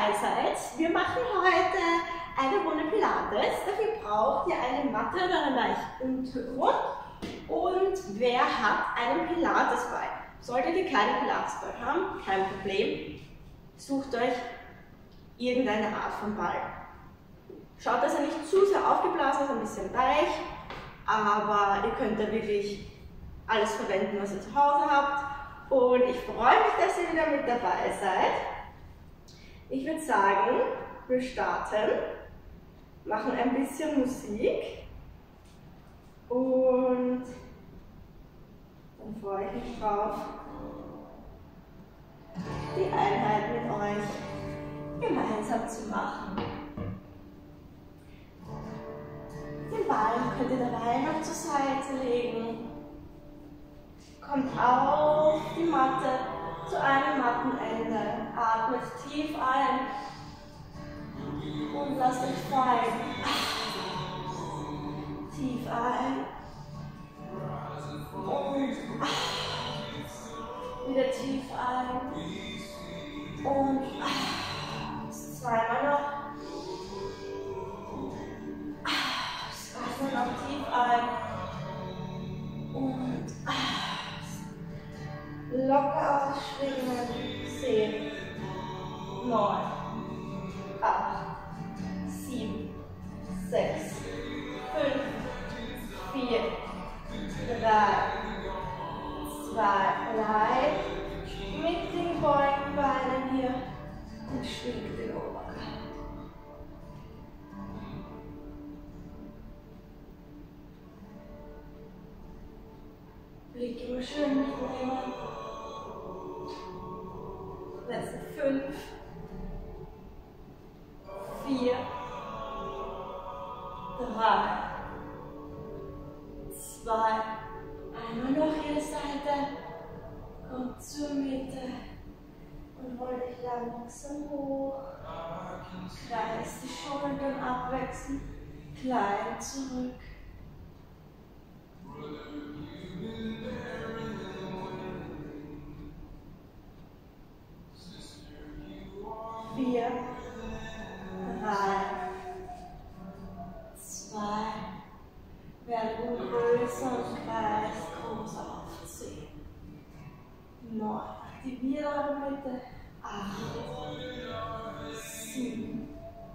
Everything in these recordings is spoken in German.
dabei seid. Wir machen heute eine Runde Pilates. Dafür braucht ihr eine Matte oder einen leichten Untergrund. Und wer hat einen Pilatesball? Solltet ihr keinen Pilatesball haben, kein Problem. Sucht euch irgendeine Art von Ball. Schaut, dass er nicht zu sehr aufgeblasen ist, ein bisschen weich, aber ihr könnt da wirklich alles verwenden, was ihr zu Hause habt. Und ich freue mich, dass ihr wieder mit dabei seid. Ich würde sagen, wir starten, machen ein bisschen Musik und dann freue ich mich drauf, die Einheit mit euch gemeinsam zu machen. Den Ball könnt ihr dabei noch zur Seite legen. Kommt auf die Matte zu einem Mattenende. Atmet tief ein und lasst euch fallen. Tief ein und wieder tief ein und zweimal noch. Noch tief ein und locker ausschwingen. 10, 9, 8, 7, 6, 5, 4, 3, 2, bleib mit den Beugenbeinen hier und schwingt den Oberkörper. Blick immer schön mitnehmen. Letzte 5, 4, 3, 2, einmal noch jede Seite. Kommt zur Mitte und rollt euch langsam hoch. Kreist die Schultern abwechselnd, klein zurück. 4, 3, 2, werden größer und Kreis groß auf 10, 9, aktiviert eure Mitte, 8, 7,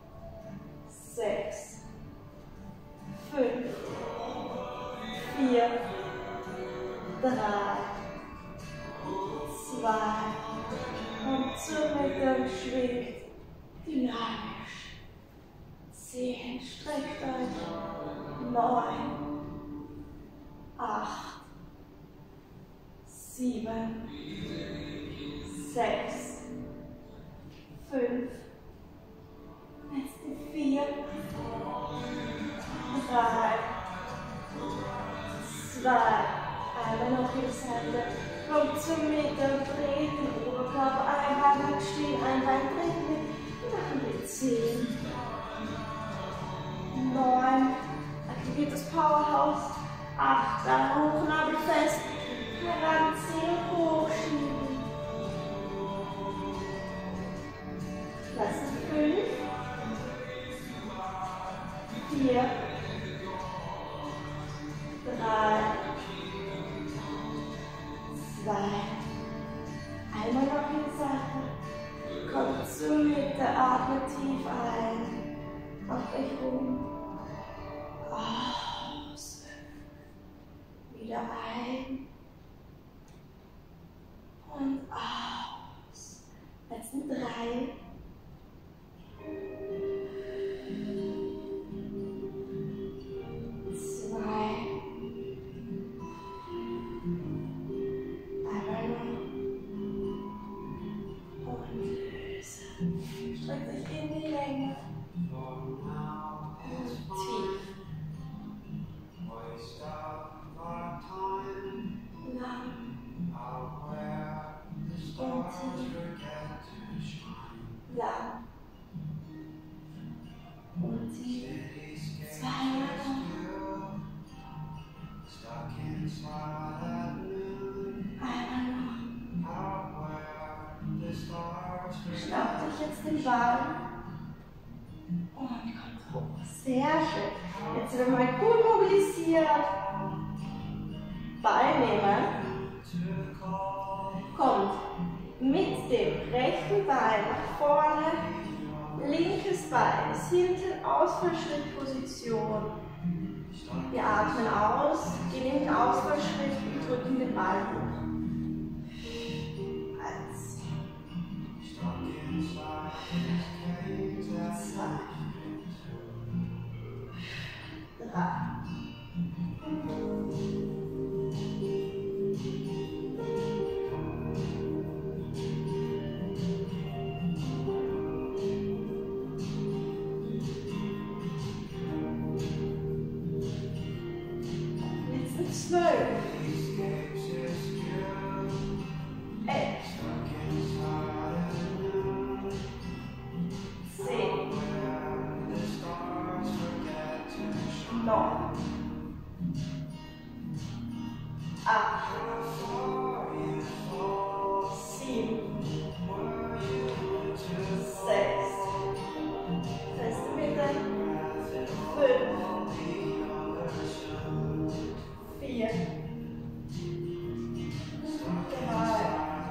6, 5, 4, 3, 2, kommt zur Mitte und schwingt dynamisch. 10, streckt euch. 9, 8, 7, 6, 5, letzte 4, 3, 2, einmal noch jede Seite. Kommt zur Mitte und dreht den Oberkörper ein Bein bleibt stehen, ein Bein dreht mit. Machen wir 10, 9, aktiviert das Powerhouse, 8, dann hoch, Nabel fest, heranziehen, hochschieben. Lassen 5, 4, 3, 2, einmal noch die Seite, kommt zur Mitte, atmet tief ein, macht euch rum, aus, wieder ein und aus, letzten 3, 2, streckt sich in die Länge und tief. Sehr schön. Jetzt sind wir mal gut mobilisiert. Ball nehmen. Kommt mit dem rechten Bein nach vorne. Linkes Bein ist hinten, Ausfallschrittposition. Wir atmen aus, gehen in den Ausfallschritt und drücken den Ball hoch. 1, 2, 3. Jetzt 12. 11. 10. 9. 8. 7. 6. Feste Mitte. 5. 4. 3.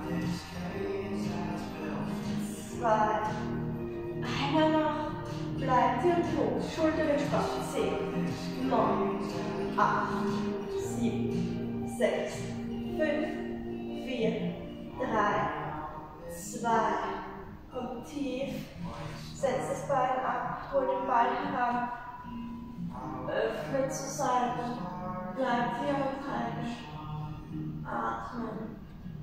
2. Einmal noch. Bleibt hier und hoch. Schulter entspannt. 10, 9, 8, 7, 6, 5, 4, 3, 2. Kommt tief. Setzt das Bein ab. Holt den Ball heran. Öffnet zur Seite. Bleibt hier und halten. Atmen.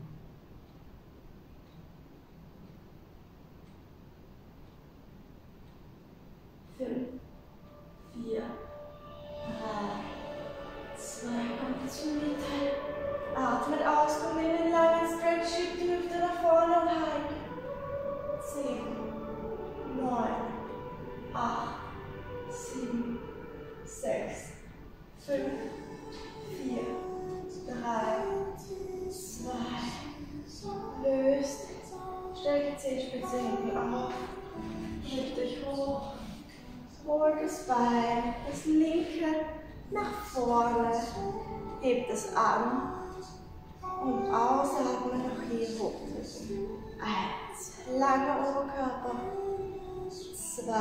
Fünf, 4, 3, 2, kommt zur Mitte. Atmet aus, kommt in den langen Stretch, schiebt die Hüfte nach vorne und halten. 10, 9, 8, 7, 6, 5, 4, 3, 2, löst, stellt die Zehenspitze hinten auf, hebt euch hoch, holt das Bein, das linke nach vorne, hebt es an und ausatmen noch hier hochdrücken. 1, langer Oberkörper, 2,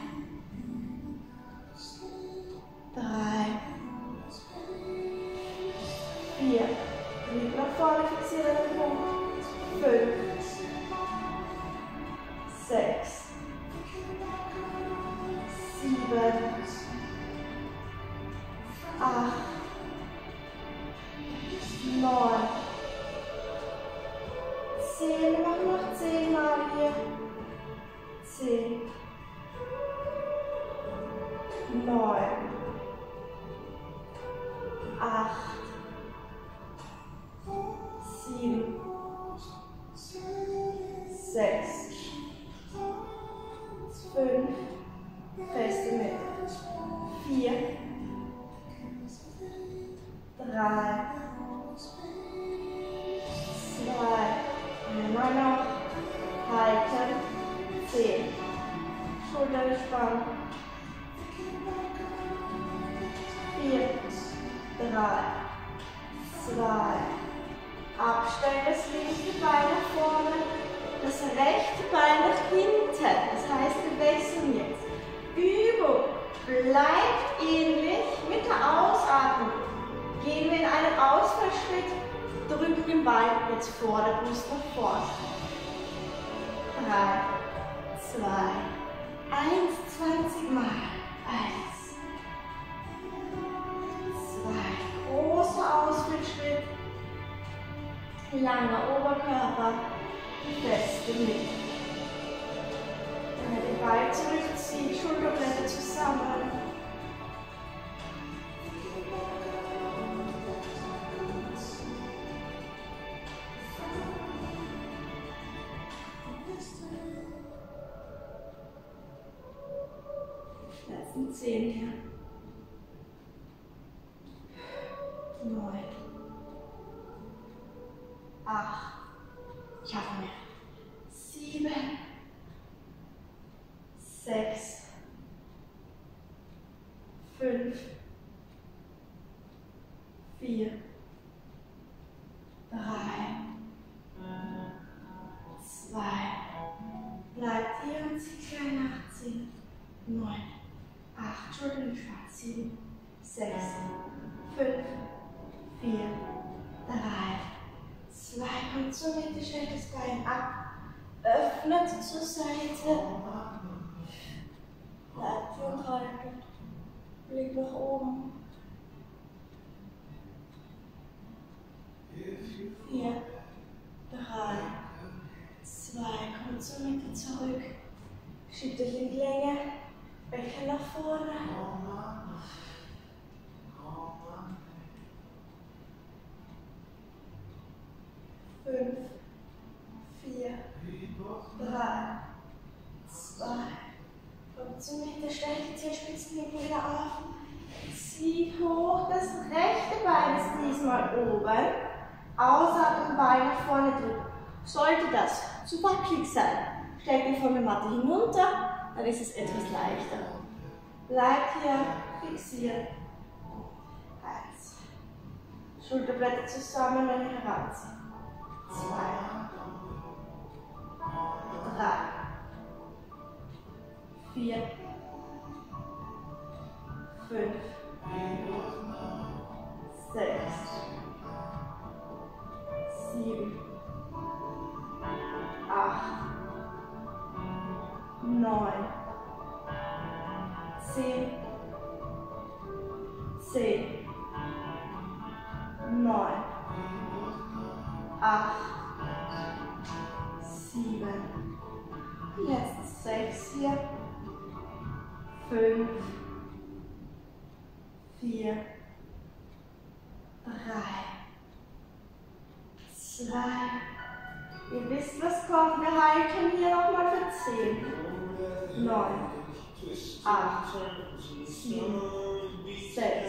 3, 4, Blick nach vorne, fixiere den Punkt, 5, 6, 7, 8, 9, 10, wir machen noch 10 Mal hier, 10, 9, 8, 7, 6, 5, feste Mitte, 4, 3, 2, einmal noch, halten, 10, Schulter gespannt, 4, 3, 2, abstellen, das linke Bein nach vorne, das rechte Bein nach hinten, das heißt, wir wechseln jetzt. Übung bleibt ähnlich, mit der Ausatmung gehen wir in einen Ausfallschritt, drücken den Ball jetzt vor der Brust nach vorne. 3, 2, 1, 20 Mal. 1, 2, großer Ausfallschritt, langer Oberkörper, feste Mitte. Wenn ihr den Ball zurückzieht, Schulterblätter zusammen. Letzten 10 hier. 9, 8, ich habe mehr. 7, 6, 5, 4, 3, 2, bleibt hier und zieht klein nachziehen. 9, 8, Schultern entspannt. 7, 6, 5, 4, 3, 2, kommt zur Mitte, stellt das Bein ab, öffnet zur Seite, bleibt hier und haltet, Blick nach oben. 4, 3, 2, kommt zur Mitte zurück, schiebt euch in die Länge, Becken nach vorne. 5, 4, 3, 2, kommt zur Mitte, stellt die Zehenspitzen hinten wieder auf, zieht hoch, das rechte Bein ist diesmal oben, ausatmen, Bein nach vorne drücken. Sollte das zu wackelig sein, stellt ihr von der Matte hinunter, dann ist es etwas leichter. Bleibt hier fixiert. 1. Schulterblätter zusammen, dann heranziehen. 2, 3, 4, 5, 6, 7, 8, 9, 10, 9, 8, 7, jetzt 6 hier, 5, 4, 3, 2, ihr wisst, was kommt, wir halten hier nochmal für 10, 9, 8, 7, 6,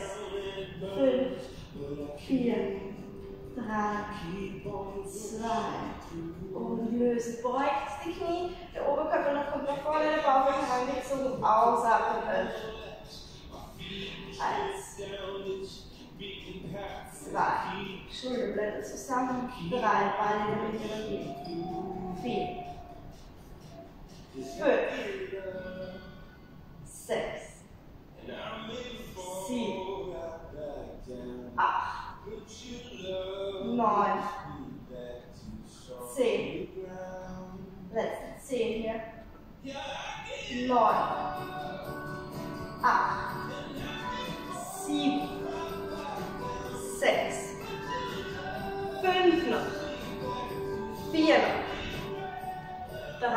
5, 4, 3, 2 und lösen. Beugt die Knie, der Oberkörper noch kommt nach vorne, der Bauch wird herangezogen, ausatmen, öffnen. 1, 2, Schulterblätter zusammen, 3, Beine in der Mitte gehen. 4, 5, 6, 7, 8, 9, 10, letzte 10 hier, 9, 8, 7, 6, 5 noch, 4 noch, 3,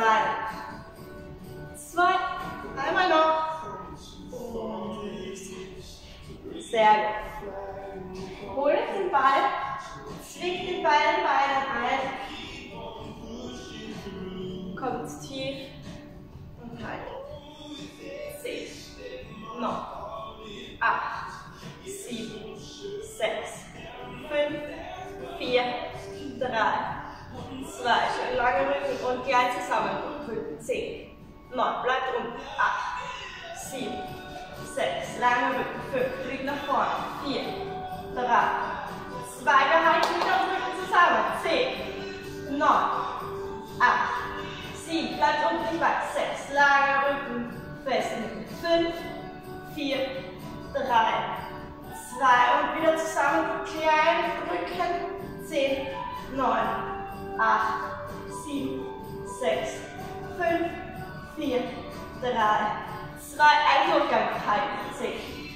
2, einmal noch und sehr gut. Holt den Ball, zwickt den Ball in Beinen ein, kommt tief und haltet. 10, 9, 8, 7, 6, 5, 4, 3, 2, schön lange Rücken und gleich zusammen. 10, 9, bleibt unten. 8, 7, 6, lange Rücken. 5, Blick nach vorne. 4, 3, 2, wir halten wieder und Rücken zusammen. 10, 9, 8, 7, bleibt unten nicht weit. 6, lange Rücken, fest. 5, 4, 3, 2 und wieder zusammen. Klein Rücken. 10, 9, 8, 7, 6, 5, 4, 3, 2, ein Durchgang halten. 10,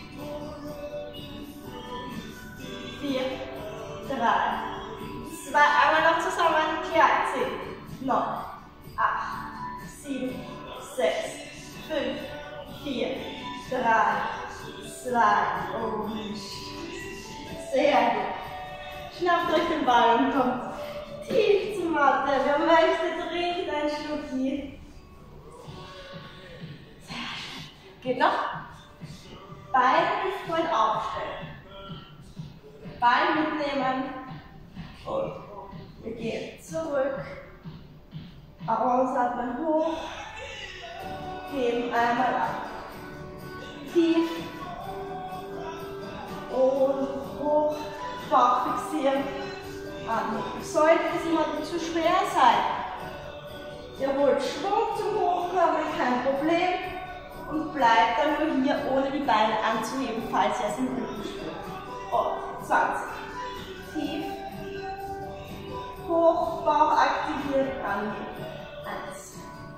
4, 3, 2, einmal noch zusammen, klein. 10, 9, 8, 7, 6, 5, 4, 3, 2 und sehr gut. Schnappt euch den Ball und kommt tief zur Matte. Wer möchte, trinkt einen Schluck hier. Sehr schön. Geht noch. Beine hüftbreit aufstellen. Bein mitnehmen. Und wir gehen zurück. Ausatmen hoch. Heben einmal ab. Tief. balancieren. Sollte es jemandem zu schwer sein, ihr holt Schwung zum Hochkommen, kein Problem. Und bleibt dann nur hier, ohne die Beine anzuheben, falls ihr es im Rücken spürt. Und 20. Tief. Hoch, Bauch aktivieren, anheben. 1.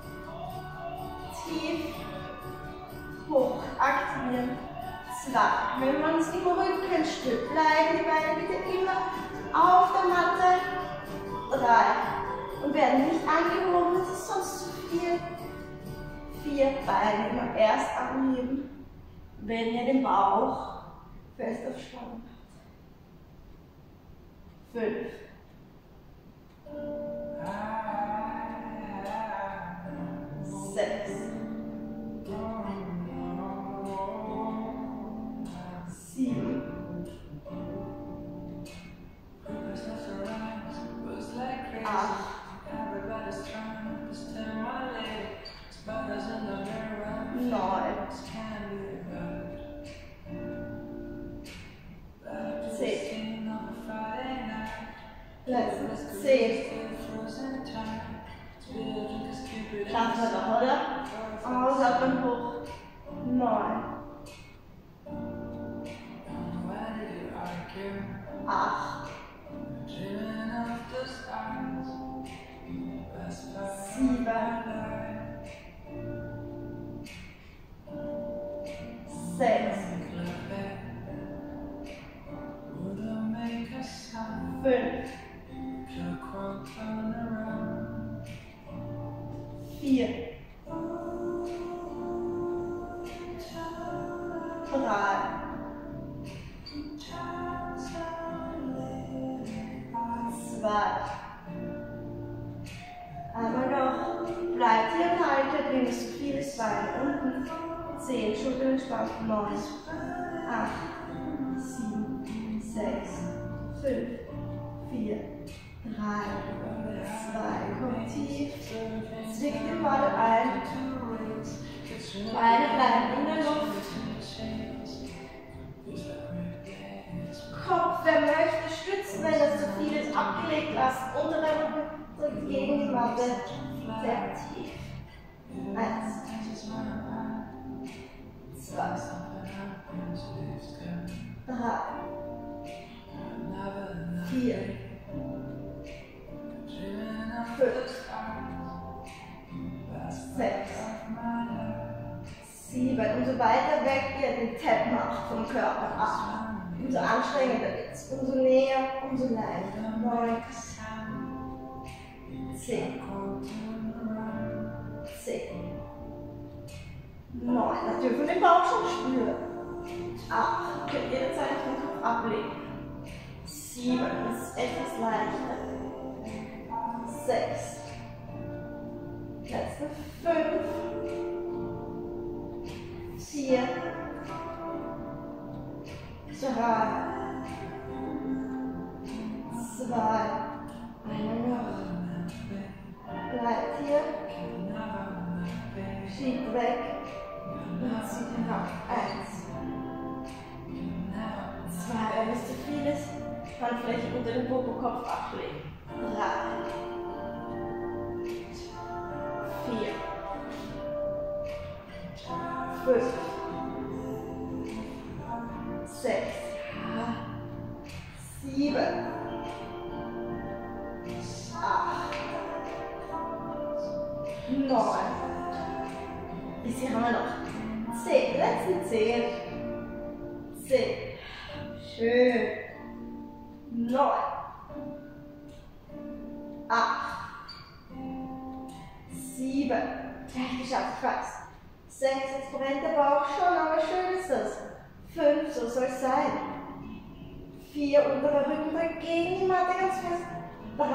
Tief. Hoch, aktivieren. 2. Wenn man es im Rücken spürt, bleiben die Beine bitte immer auf der Matte. 3. Und werden nicht angehoben, das ist sonst zu viel. 4. Beine immer erst anheben, wenn ihr den Bauch fest auf Spannung habt. 5. 6. 7. 8. 9. 10. Letztes 10. Schaffen wir noch, oder? Ausatmen hoch. 9. 8. 7. 6. 5. 4. 3. 2. Einmal noch. Bleibt hier und haltet, wenn es zu viel ist, Beine unten. 10. Schultern entspannt. 9. 8. 7. 6. 5. 4. 3. 2. Kommt tief. Zwickt den Ball ein. Beine bleiben in der Luft. Kopf, wer möchte, stützen, wenn das zu viel ist, abgelegt lassen. Untere Rücken drückt gegen die Matte. Sehr tief. 1. 2. 3. 4. 5. 6. 7. Umso weiter weg ihr den Tap macht vom Körper. 8. Umso anstrengender wird es. Umso näher, umso leichter. 9. 10. 10. 9. Das dürfen wir den Bauch schon spüren. 8. Könnt ihr jederzeit den Kopf ablegen. 7. Das ist etwas leichter. 6. Letzte 5. 4. 3. 2. Einmal noch. Bleibt hier. Schiebt weg. Und zieht hinauf. 1. 2. Wenn es zu viel ist, Handfläche unter den Popokopf ablegen. 3. 4. 5. 6. 7. 8. 9. Bis hier haben wir noch 10. Letzten 10. 10. Schön. 9. 8. 7. Gleich geschafft, ich weiß. 6. Jetzt brennt der Bauch schon, aber schön ist das. 5. So soll es sein. 4. Unterer Rücken drückt gegen die Matte ganz fest. 3.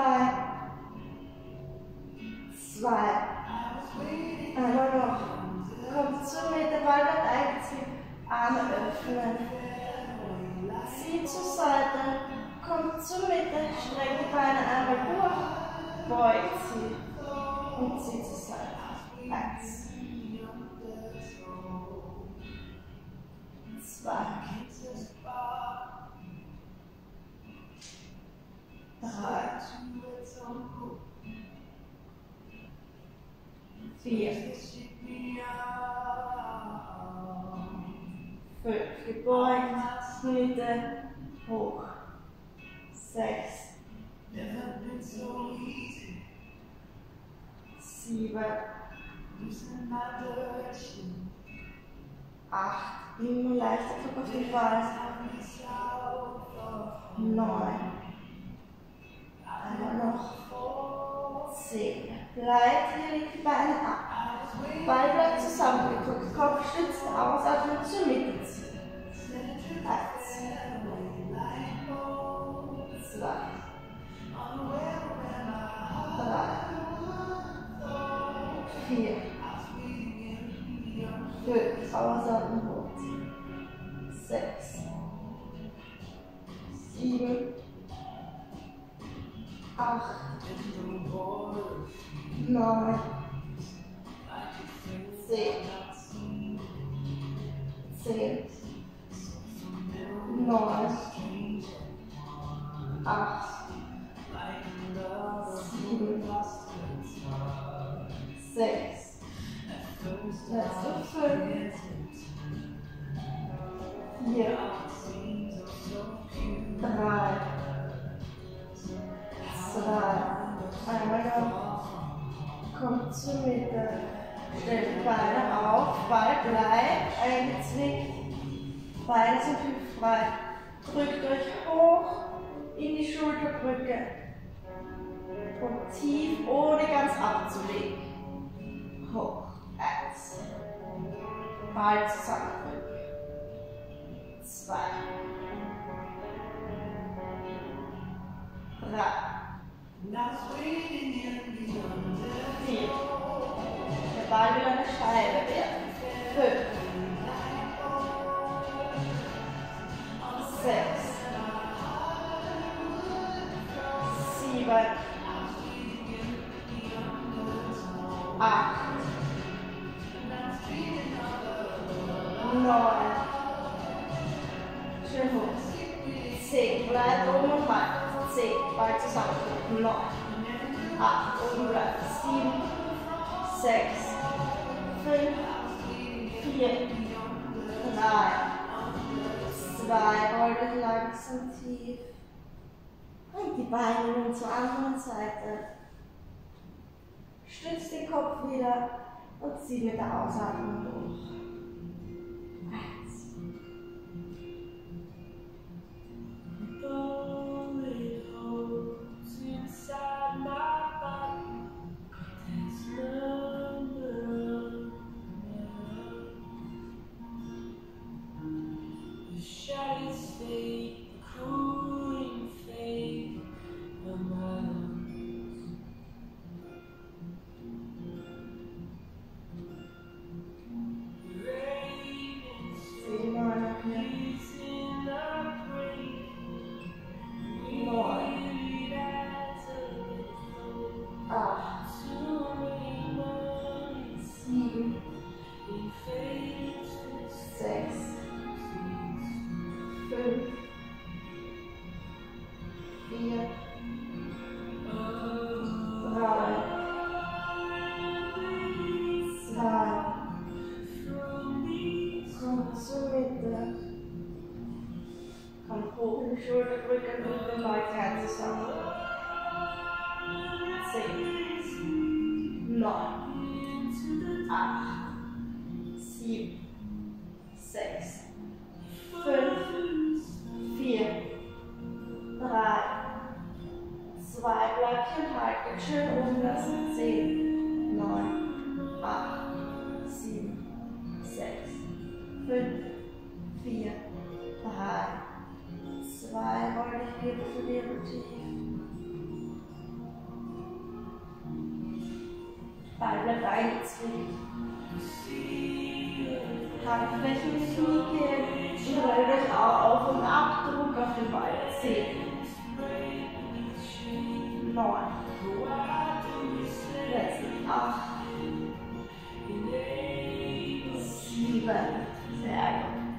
2. Einmal noch. Kommt zur Mitte, Ball wird einziehen. Arme öffnen. Zieht zur Seite. Kommt zur Mitte. Streckt die Beine einmal durch. Beugt sie. Und zieht zur Seite. 1. 2. 3, 4, 5, gebeugt, Mitte, hoch, 6, 7, 8, immer leichter Druck auf den Ball, 9, einmal noch, 10, bleibt hier, legt die Beine ab, Ball bleibt zusammengedrückt, Kopf stützt, ausatmen, zur Mitte ziehen, 1, 2, 3, 4, 5, ausatmen, hochziehen, 6, 7, 8, 9, 10, 9, 8, 7, 6, letzte 5, 4, 3, 2, einmal noch, kommt zur Mitte, stellt die Beine auf, Ball bleibt eingezwickt, Beine sind hüftbreit, drückt euch hoch in die Schulterbrücke und tief, ohne ganz abzulegen, hoch, 1, Ball zusammendrücken, 2, 3, 4, der Ball will eine Scheibe werden, 5, 6, 7, 8, 9, schön hoch, 10, bleibt oben und rein, 10, Ball zusammendrücken, 9, 8, oben bleibt, 7, 6, 5, 4, 3, 2, rollt euch langsam tief und die Beine nun zur anderen Seite. Stützt den Kopf wieder und zieht mit der Ausatmung durch. 1. Schulterbrücke und den Ball zusammen. 10, 9, 8, 7, 6, 5, 4, 3, 2, bleibt hier und haltet schön oben lassen. 10, 9, 8, 7, 6, 5, 4, 3, 2, roll dich Wirbel für Wirbel tief. Ball bleibt eingezwickt. Handflächen mit Kniekehlen und rollt euch auch auf und ab, Druck auf den Ball. 10, 9, letztlich 8, 7, sehr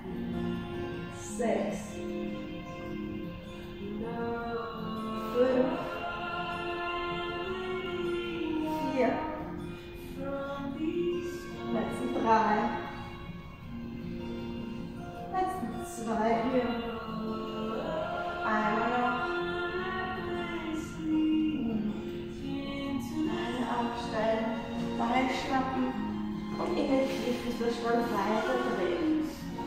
gut, 6, 5, 2 hier. Einmal noch. Beine aufstellen, Bein schnappen und in den Kniefüßlerstand weiter drehen.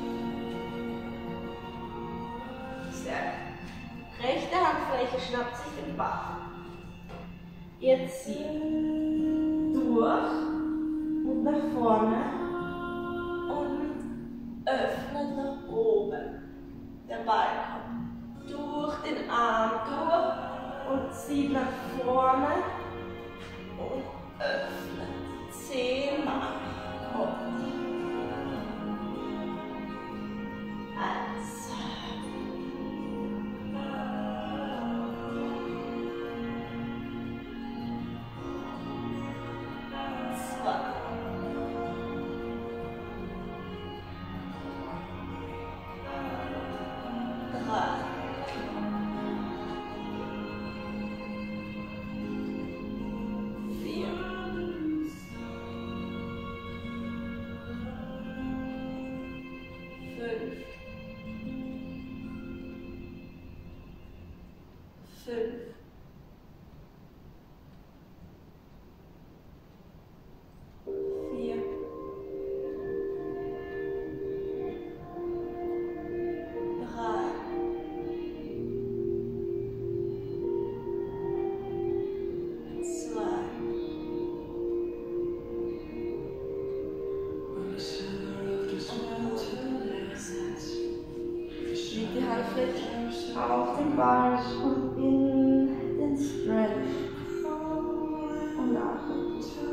Sehr gut. Rechte Handfläche schnappt sich den Bauch. Jetzt ziehen. Durch und nach vorne und öffnen nach oben. Der Ball kommt durch den Arm durch und zieht nach vorne und öffnet. 10 Mal. Kommt. 1. 2. 3. 4. 5. 4. 3. 2. Leg die Handflächen auf den Ball und in den Stretch. Und atmen.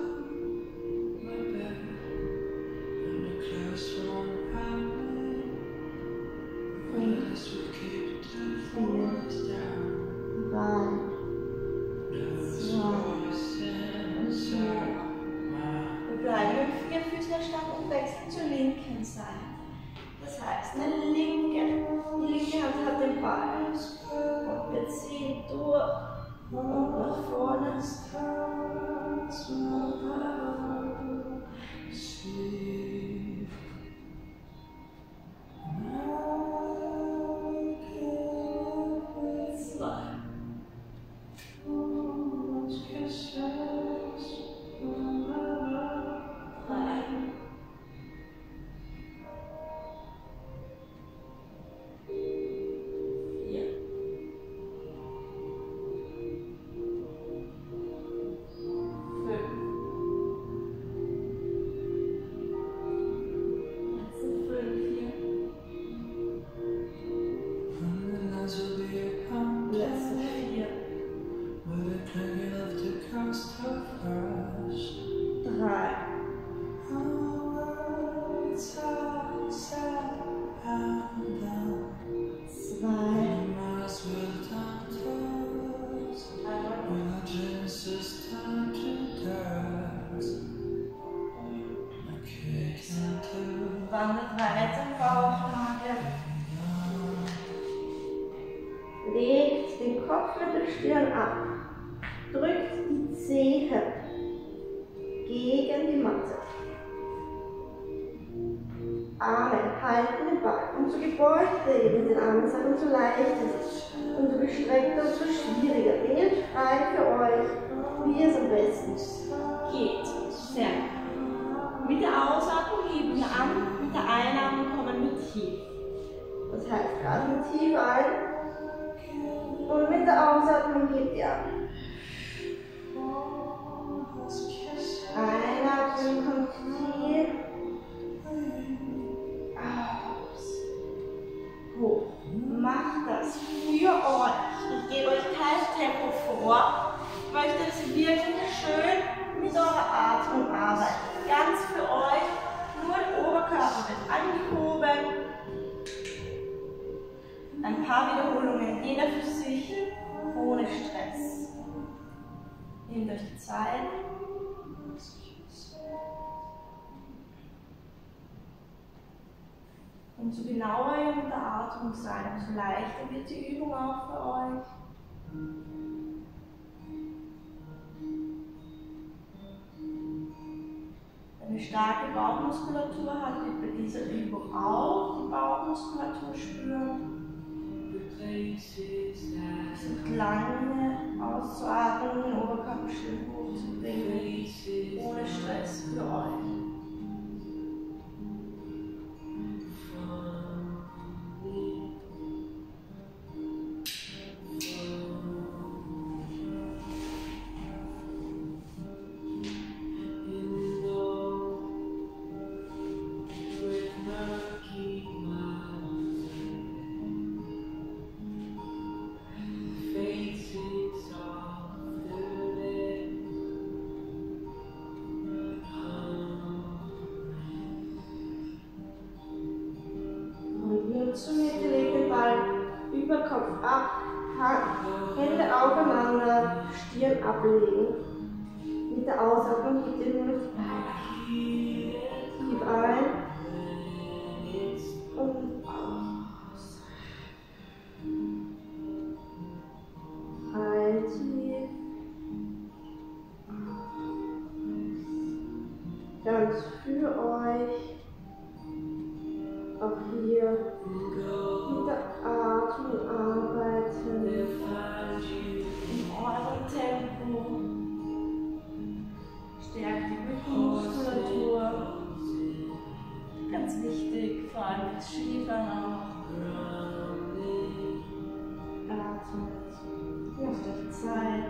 5, 4, 3, 2. Wir bleiben im Vierfüßlerstand und wechseln zur linken Seite. Das heißt, die linke Hand hat den Ball. Und wir ziehen durch und nach vorne. Wandert weiter im Bauchnabel. Legt den Kopf mit der Stirn ab. Drückt die Zehen gegen die Matte. Arme halten den Ball. Umso gebeugter ihr mit den Armen seid, umso leichter ist es. Umso gestreckter, umso schwieriger. Wählt frei für euch, wie es am besten geht. Sehr gut. Mit der Ausatmung heben wir an, mit der Einatmung kommen wir tief. Das heißt, atmen tief ein und mit der Ausatmung hebt ihr an. Einatmen kommt tief. Aus. Hoch. Macht das für euch. Ich gebe euch kein Tempo vor. Ich möchte, dass ihr wirklich schön mit eurer Atmung arbeitet. Ganz für euch. Nur der Oberkörper wird angehoben. Ein paar Wiederholungen, jeder für sich, ohne Stress. Nehmt euch die Zeit. Umso genauer ihr mit der Atmung seid, umso leichter wird die Übung auch für euch. Eine eine starke Bauchmuskulatur hat, wird bei dieser Übung auch die Bauchmuskulatur spüren. Versucht lange auszuatmen, den Oberkörper schön hochzubringen, ohne Stress für euch. Zur Mitte legt den Ball über Kopf ab, Hände aufeinander, Stirn ablegen. Mit der Ausatmung gibt ihr nur tief ein und aus. Ein tief, ganz für euch. Auch hier mit der Atmung arbeiten, in eurem Tempo. Stärkt die Rückenmuskulatur. Ganz wichtig, vor allem das Skifahren auch. Atmet, lasst euch Zeit.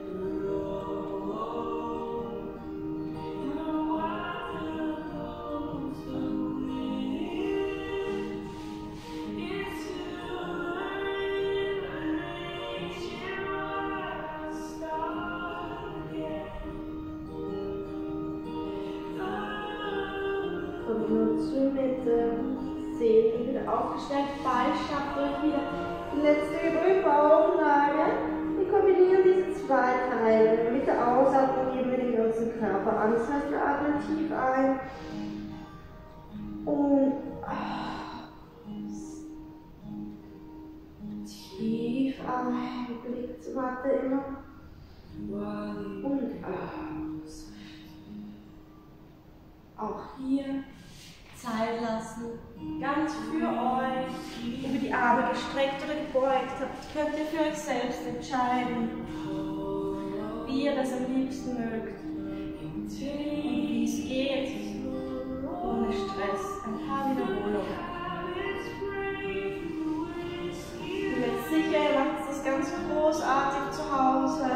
Zur Mitte, Zehen wieder aufgestreckt, Ball schafft euch wieder die letzte Übung, Bauchlage. Wir kombinieren diese zwei Teile. Mit der Ausatmung geben wir den ganzen Körper an. Das heißt, wir atmen tief ein und tief ein, Blick zur Matte immer und aus. Auch hier Zeit lassen, ganz für euch, über die Arme gestreckt oder gebeugt habt, könnt ihr für euch selbst entscheiden, wie ihr das am liebsten mögt und wie es geht, ohne Stress, ein paar Wiederholungen. Ich bin mir sicher, ihr macht das ganz großartig zu Hause.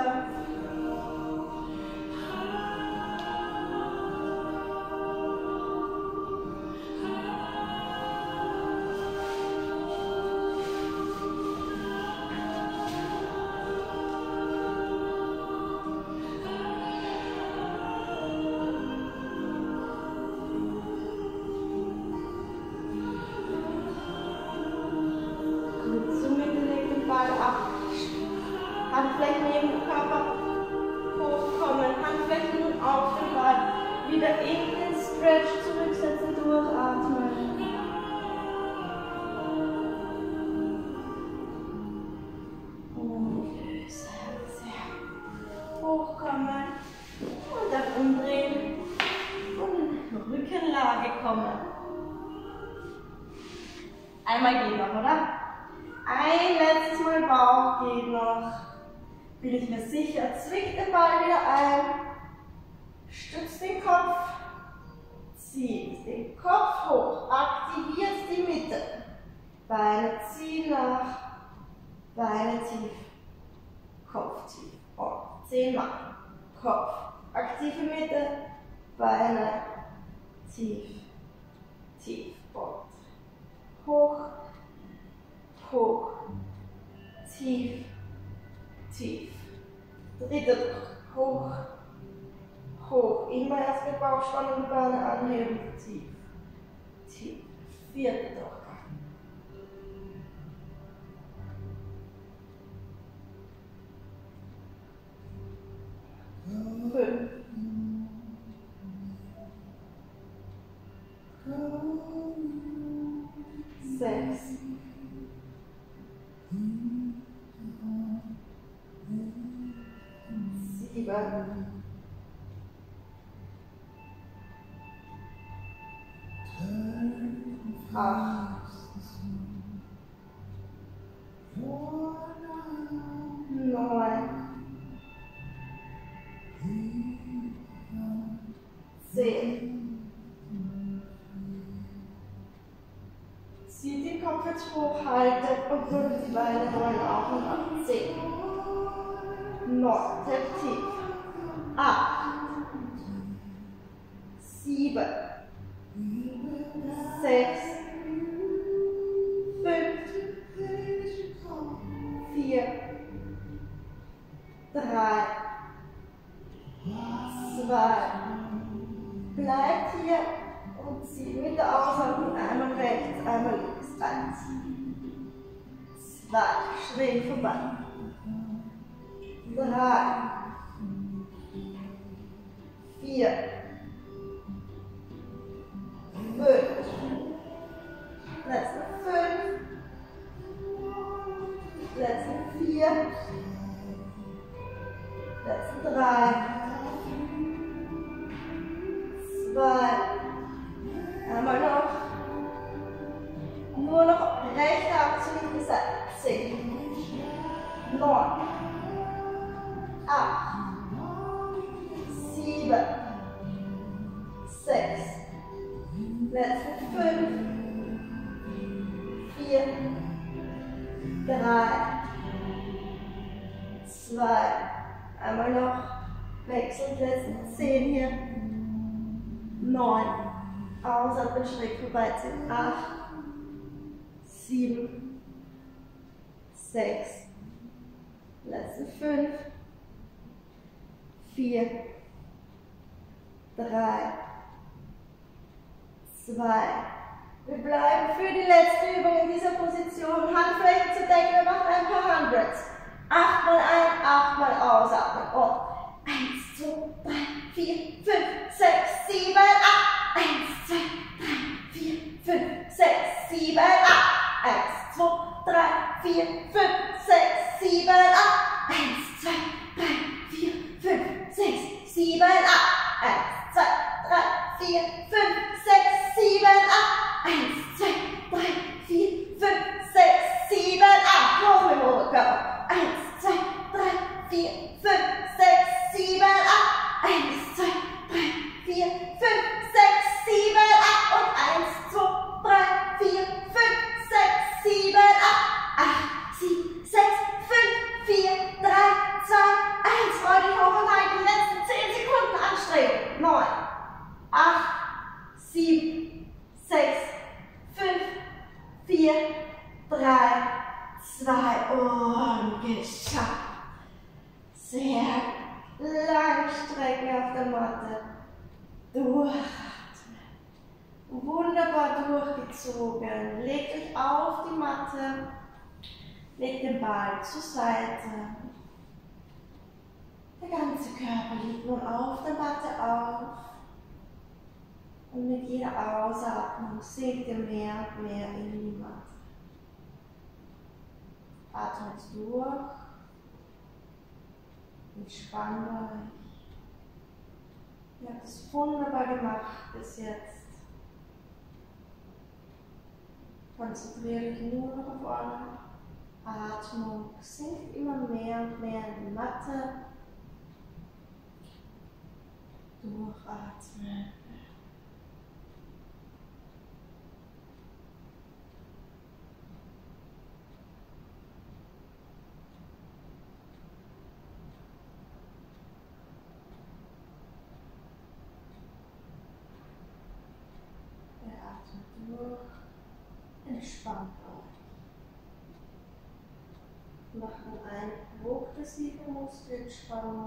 Handflächen neben dem Körper hochkommen, Handflächen auf den Ball, wieder in den Stretch zurücksetzen, durchatmen. Und sehr hochkommen und dann umdrehen und in Rückenlage kommen. Einmal geht noch, oder? Ein letztes Mal Bauch geht noch. Bin ich mir sicher. Zwickt den Ball wieder ein. Stützt den Kopf. Zieht den Kopf hoch. Aktiviert die Mitte. Beine ziehen nach. Beine tief. Kopf tief. Und 10 Mal. Kopf. Aktive Mitte. Beine tief. Tief. Und hoch. Hoch, tief, tief. Dritter Druck, hoch, hoch. Immer erst mit Bauchspannung die Beine anheben, tief, tief. Vierter Druck. 5. 6. 7. 8, 9, 10. Zieht den Kopf jetzt hoch, haltet und drückt die Beine rollen auf und ab. 10, 9, sehr tief. 8, 7, 6, 5, 4, 3, 2, bleibt hier und zieht mit der Ausatmung einmal rechts, einmal links. 1, 2, schräg vorbei. 3, 4, 5, letzte 5, letzte 4, letzte 3, 2, einmal noch. Nur noch rechte Arm zur linken Seite. 10, 9, 8, 7, 6, letzte 5, 4, 3, 2, einmal noch, wechseln, letzten 10 hier, 9, ausatmen, schräg vorbeiziehen, 8, 7, 6, letzte 5, 4, 3, 2. Wir bleiben für die letzte Übung in dieser Position. Handflächen zur Decke, wir machen ein paar Hundreds. 8 mal ein, 8 mal ausatmen. Und 1, 2, 3, 4, 5, 6, 7, 8. 1, 2, 3, 4, 5, 6, 7, 8. 1, 2, 3, 4, 5, 6, 7, 8. 1, 2, 3, 4, 5, 6, 7, 8. 1, 2, 3, 4, 5, 6, 7, 8. 1, 2, 3, 4, 5, 6, 7, 8. Hoch im Oberkörper. 1, 2, 3, 4, 5, 6, 7, 8. 1, 2, 3, 4, 5, 6, 7, 8. Und 1, 2, 3, 4, 5, 6, 7, 8. 8, 7, 6, 5, 4, 3, 2, 1. Roll dich hoch und halt die letzten 10 Sekunden anstreben. 9, 8, 7, 6, 5, 4, 3, 2 und geschafft. Sehr lange Strecken auf der Matte. Durchatmen. Wunderbar durchgezogen. Legt euch auf die Matte. Legt den Ball zur Seite. Der ganze Körper liegt nun auf der Matte auf. Und mit jeder Ausatmung sinkt ihr mehr und mehr in die Matte. Atmet durch. Entspannt euch. Ihr habt es wunderbar gemacht bis jetzt. Konzentriert euch nur noch auf eure Atmung. Sinkt immer mehr und mehr in die Matte. Durchatmen. Atmet durch. Entspannt euch. Machen eine progressive Muskelentspannung.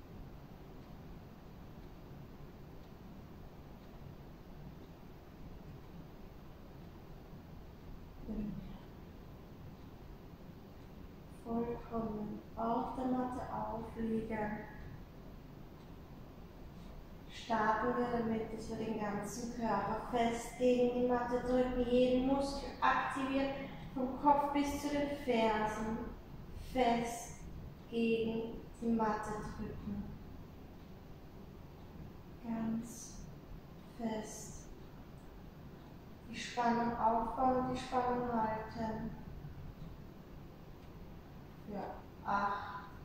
Vollkommen auf der Matte aufliegen. Starten wir damit, dass wir den ganzen Körper fest gegen die Matte drücken, jeden Muskel aktiviert, vom Kopf bis zu den Fersen, fest gegen die Matte drücken. Ganz fest Die Spannung aufbauen, die Spannung halten. Für 8,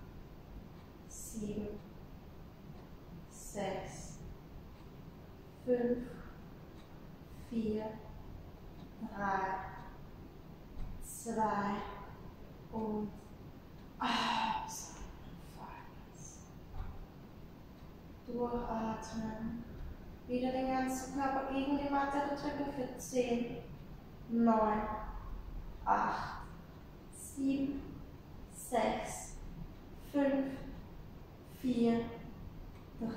7, 6, 5, 4, 3, 2 und ausatmen. Durchatmen. Wieder den ganzen Körper gegen die Matte drücken für 10, 9, 8, 7, 6, 5, 4, 3,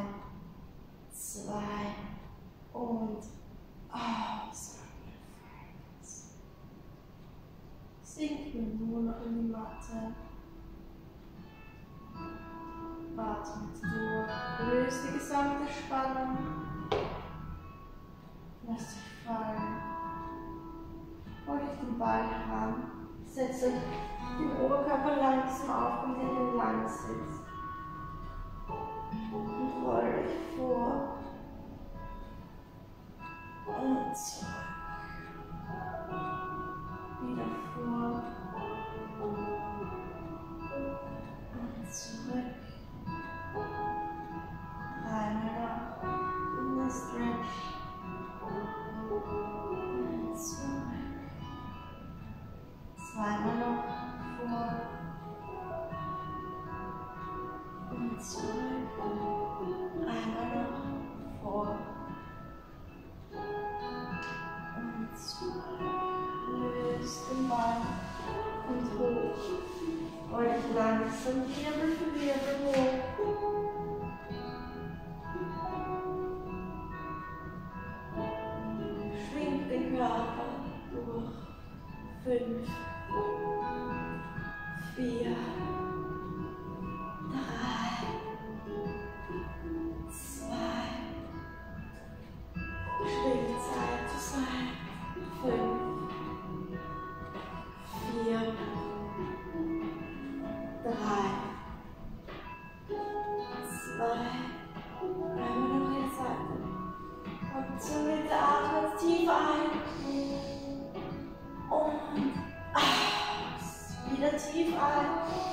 2 und ausatmen. Sinken nur noch in die Matte. Atmet durch, löst die gesamte Spannung. Lass dich fallen. Hol dich den Ball ran. Setze den Oberkörper langsam auf und in den Langsitz. Und roll dich vor. Und zurück. Wieder vor. Und zurück. Einmal noch in der Stretch. Und zurück. Zweimal noch vor. Und zurück. Einmal noch vor. Und zurück. Löst den Ball und hoch. Und langsam Wirbel für Wirbel hoch. Schwingt den Körper durch. 5, 4, 3, 2, schwingt Seite zu Seite. 5, 4, 3, 2, einmal noch in die Seite. Und zur Mitte atmet tief ein. Und aus. Wieder tief ein.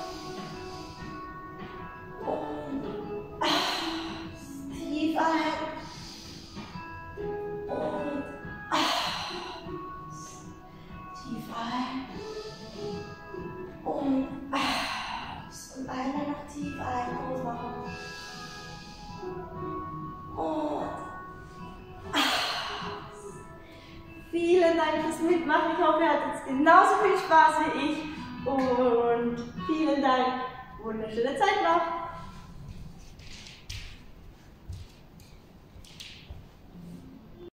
Und aus. Tief ein. Und aus. Tief ein. Und aus. Und einmal noch tief ein. Groß machen. Und vielen Dank fürs Mitmachen. Ich hoffe, ihr hattet genauso viel Spaß wie ich. Und vielen Dank. Wunderschöne Zeit noch.